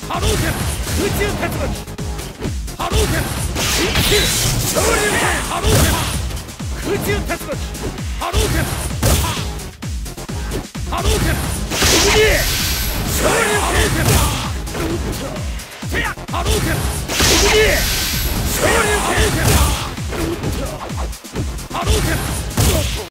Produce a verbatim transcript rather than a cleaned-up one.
波動拳空中鉄分波動拳一球昇竜拳波動拳空中鉄分波動拳波動拳次へ昇竜拳波動拳次へ昇竜拳